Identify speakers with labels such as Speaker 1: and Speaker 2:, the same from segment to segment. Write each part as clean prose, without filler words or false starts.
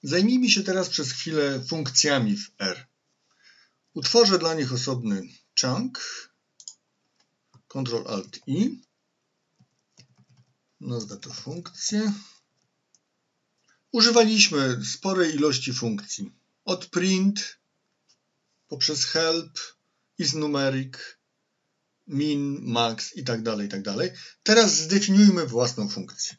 Speaker 1: Zajmijmy się teraz przez chwilę funkcjami w R. Utworzę dla nich osobny chunk, Ctrl-Alt-I, nazwę to funkcję. Używaliśmy sporej ilości funkcji, od print, poprzez help, isNumeric, min, max i tak dalej, i tak dalej. Teraz zdefiniujmy własną funkcję.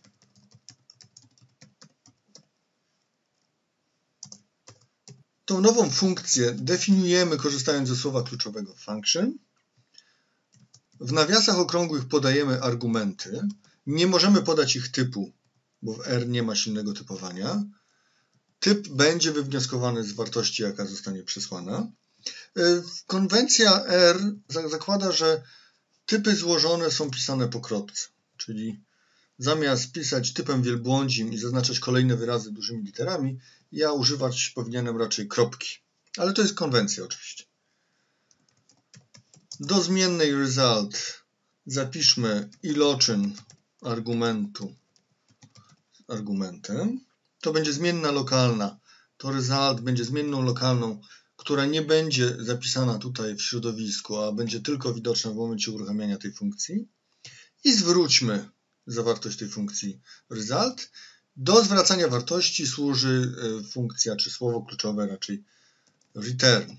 Speaker 1: Tą nową funkcję definiujemy korzystając ze słowa kluczowego function. W nawiasach okrągłych podajemy argumenty. Nie możemy podać ich typu, bo w R nie ma silnego typowania. Typ będzie wywnioskowany z wartości, jaka zostanie przesłana. Konwencja R zakłada, że typy złożone są pisane po kropce, czyli zamiast pisać typem wielbłądzim i zaznaczać kolejne wyrazy dużymi literami, ja używać powinienem raczej kropki. Ale to jest konwencja oczywiście. Do zmiennej result zapiszmy iloczyn argumentu z argumentem. To będzie zmienna lokalna. To result będzie zmienną lokalną, która nie będzie zapisana tutaj w środowisku, a będzie tylko widoczna w momencie uruchamiania tej funkcji. I zwróćmy zawartość tej funkcji result. Do zwracania wartości służy funkcja czy słowo kluczowe, raczej return.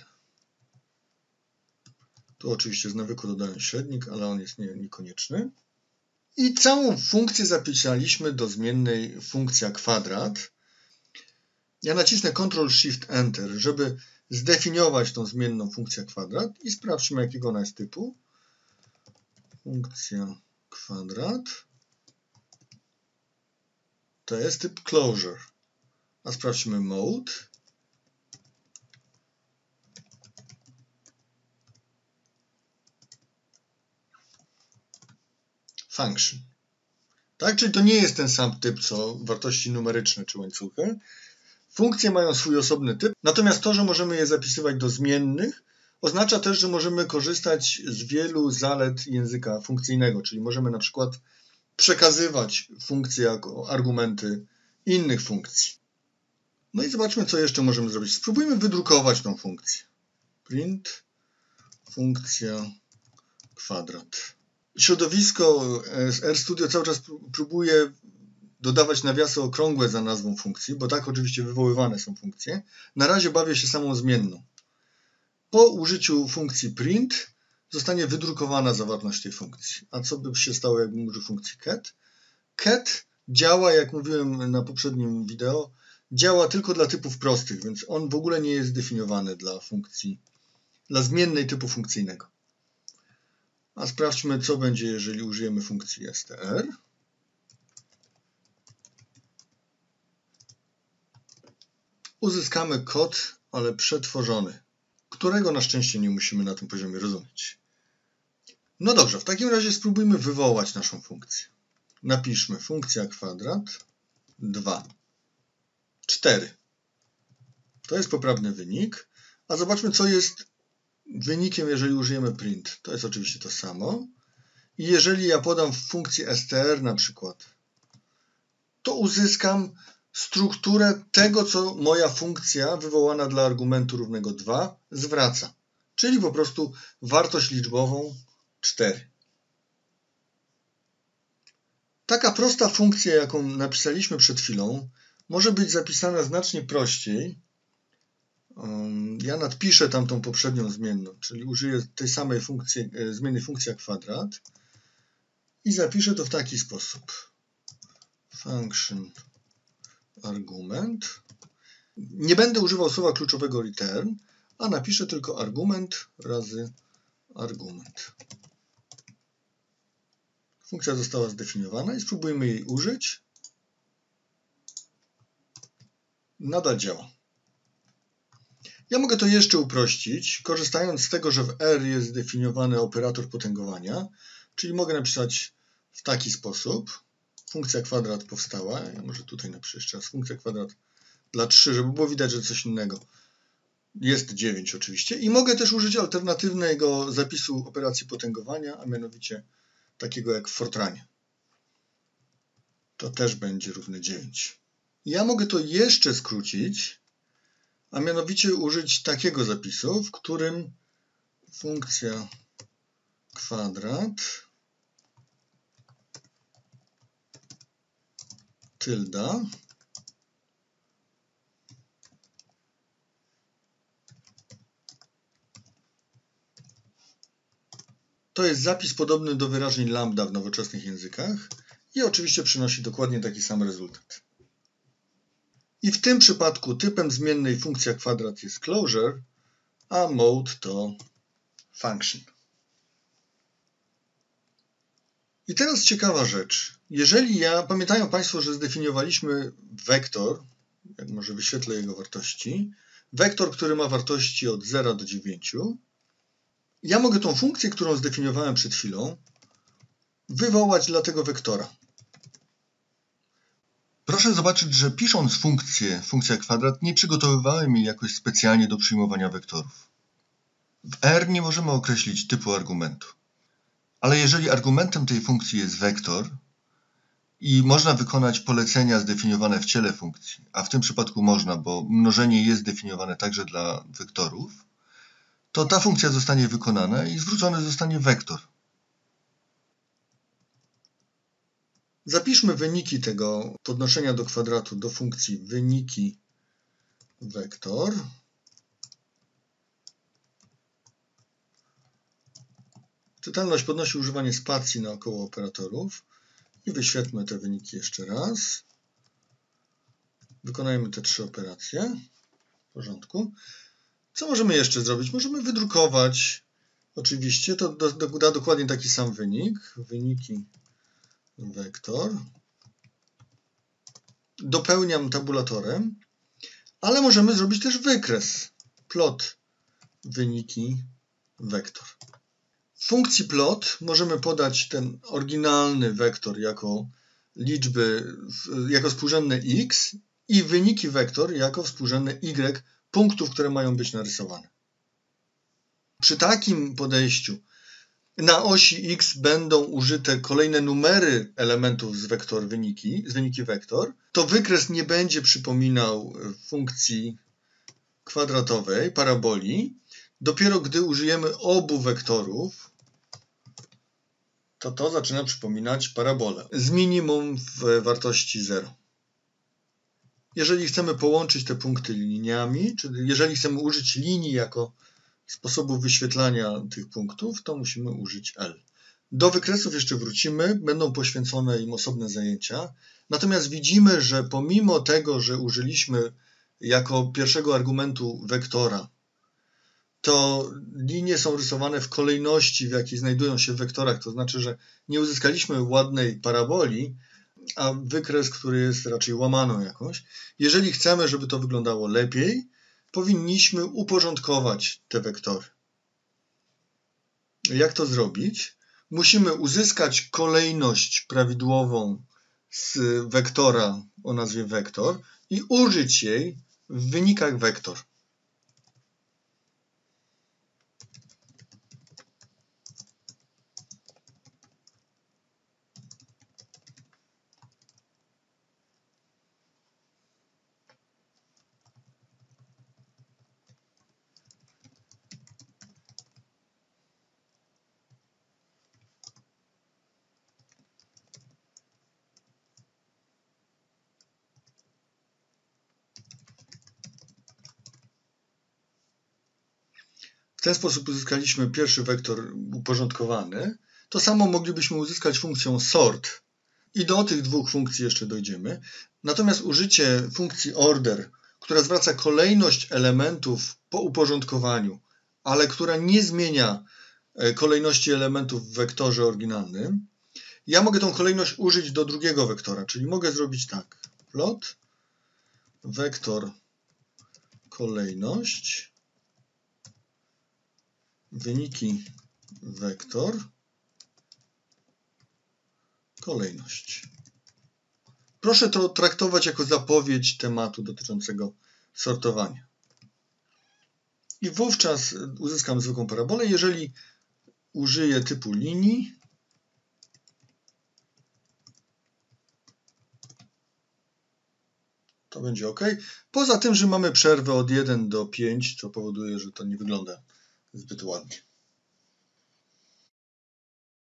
Speaker 1: Tu oczywiście z nawyku dodałem średnik, ale on jest niekonieczny. I całą funkcję zapisaliśmy do zmiennej funkcja kwadrat. Ja nacisnę Ctrl-Shift-Enter, żeby zdefiniować tą zmienną funkcję kwadrat i sprawdźmy, jakiego ona jest typu. Funkcja kwadrat to jest typ closure. A sprawdźmy mode. Function. Tak, czyli to nie jest ten sam typ, co wartości numeryczne czy łańcuchy. Funkcje mają swój osobny typ, natomiast to, że możemy je zapisywać do zmiennych, oznacza też, że możemy korzystać z wielu zalet języka funkcyjnego, czyli możemy na przykład przekazywać funkcje jako argumenty innych funkcji. No i zobaczmy, co jeszcze możemy zrobić. Spróbujmy wydrukować tą funkcję. Print funkcja kwadrat. Środowisko z RStudio cały czas próbuje dodawać nawiasy okrągłe za nazwą funkcji, bo tak oczywiście wywoływane są funkcje. Na razie bawię się samą zmienną. Po użyciu funkcji print zostanie wydrukowana zawartość tej funkcji. A co by się stało, jakbym użył funkcji cat? Cat działa, jak mówiłem na poprzednim wideo, działa tylko dla typów prostych, więc on w ogóle nie jest zdefiniowany dla funkcji, dla zmiennej typu funkcyjnego. A sprawdźmy, co będzie, jeżeli użyjemy funkcji str. Uzyskamy kod, ale przetworzony, którego na szczęście nie musimy na tym poziomie rozumieć. No dobrze, w takim razie spróbujmy wywołać naszą funkcję. Napiszmy funkcja kwadrat 2, 4. To jest poprawny wynik, a zobaczmy, co jest wynikiem, jeżeli użyjemy print. To jest oczywiście to samo. I jeżeli ja podam funkcję str na przykład, to uzyskam strukturę tego, co moja funkcja wywołana dla argumentu równego 2 zwraca. Czyli po prostu wartość liczbową 4. Taka prosta funkcja, jaką napisaliśmy przed chwilą, może być zapisana znacznie prościej. Ja nadpiszę tamtą poprzednią zmienną, czyli użyję tej samej funkcji, zmiennej funkcji jak kwadrat i zapiszę to w taki sposób. Function argument. Nie będę używał słowa kluczowego return, a napiszę tylko argument razy argument. Funkcja została zdefiniowana i spróbujmy jej użyć. Nadal działa. Ja mogę to jeszcze uprościć, korzystając z tego, że w R jest zdefiniowany operator potęgowania, czyli mogę napisać w taki sposób. Funkcja kwadrat powstała. Ja może tutaj napiszę jeszcze raz funkcja kwadrat dla 3, żeby było widać, że coś innego. Jest 9 oczywiście. I mogę też użyć alternatywnego zapisu operacji potęgowania, a mianowicie takiego jak w Fortranie. To też będzie równe 9. Ja mogę to jeszcze skrócić, a mianowicie użyć takiego zapisu, w którym funkcja kwadrat tylda to jest zapis podobny do wyrażeń lambda w nowoczesnych językach i oczywiście przynosi dokładnie taki sam rezultat. I w tym przypadku typem zmiennej funkcja kwadrat jest closure, a mode to function. I teraz ciekawa rzecz. Pamiętają Państwo, że zdefiniowaliśmy wektor, jak może wyświetlę jego wartości, wektor, który ma wartości od 0 do 9. Ja mogę tą funkcję, którą zdefiniowałem przed chwilą, wywołać dla tego wektora. Proszę zobaczyć, że pisząc funkcja kwadrat, nie przygotowywałem jej jakoś specjalnie do przyjmowania wektorów. W R nie możemy określić typu argumentu. Ale jeżeli argumentem tej funkcji jest wektor i można wykonać polecenia zdefiniowane w ciele funkcji, a w tym przypadku można, bo mnożenie jest definiowane także dla wektorów, to ta funkcja zostanie wykonana i zwrócony zostanie wektor. Zapiszmy wyniki tego podnoszenia do kwadratu do funkcji wyniki wektor. Czytelność podnosi używanie spacji naokoło operatorów i wyświetlmy te wyniki jeszcze raz. Wykonajmy te 3 operacje. W porządku. Co możemy jeszcze zrobić? Możemy wydrukować. Oczywiście to da dokładnie taki sam wynik. Wyniki wektor. Dopełniam tabulatorem, ale możemy zrobić też wykres. Plot wyniki wektor. W funkcji plot możemy podać ten oryginalny wektor jako liczby, jako współrzędne x i wyniki wektor jako współrzędne y punktów, które mają być narysowane. Przy takim podejściu na osi x będą użyte kolejne numery elementów z wyniki wektor, to wykres nie będzie przypominał funkcji kwadratowej, paraboli. Dopiero gdy użyjemy obu wektorów, to zaczyna przypominać parabolę z minimum w wartości 0. Jeżeli chcemy połączyć te punkty liniami, czyli jeżeli chcemy użyć linii jako sposobu wyświetlania tych punktów, to musimy użyć L. Do wykresów jeszcze wrócimy, będą poświęcone im osobne zajęcia. Natomiast widzimy, że pomimo tego, że użyliśmy jako pierwszego argumentu wektora, to linie są rysowane w kolejności, w jakiej znajdują się w wektorach. To znaczy, że nie uzyskaliśmy ładnej paraboli, a wykres, który jest raczej łamaną jakąś. Jeżeli chcemy, żeby to wyglądało lepiej, powinniśmy uporządkować te wektory. Jak to zrobić? Musimy uzyskać kolejność prawidłową z wektora o nazwie wektor i użyć jej w wynikach wektor. W ten sposób uzyskaliśmy pierwszy wektor uporządkowany. To samo moglibyśmy uzyskać funkcją sort. I do tych dwóch funkcji jeszcze dojdziemy. Natomiast użycie funkcji order, która zwraca kolejność elementów po uporządkowaniu, ale która nie zmienia kolejności elementów w wektorze oryginalnym, ja mogę tą kolejność użyć do drugiego wektora, czyli mogę zrobić tak. Plot, wektor, kolejność, wyniki wektor, kolejność. Proszę to traktować jako zapowiedź tematu dotyczącego sortowania. I wówczas uzyskam zwykłą parabolę, jeżeli użyję typu linii, To będzie OK. Poza tym, że mamy przerwę od 1 do 5, co powoduje, że to nie wygląda zbyt ładnie.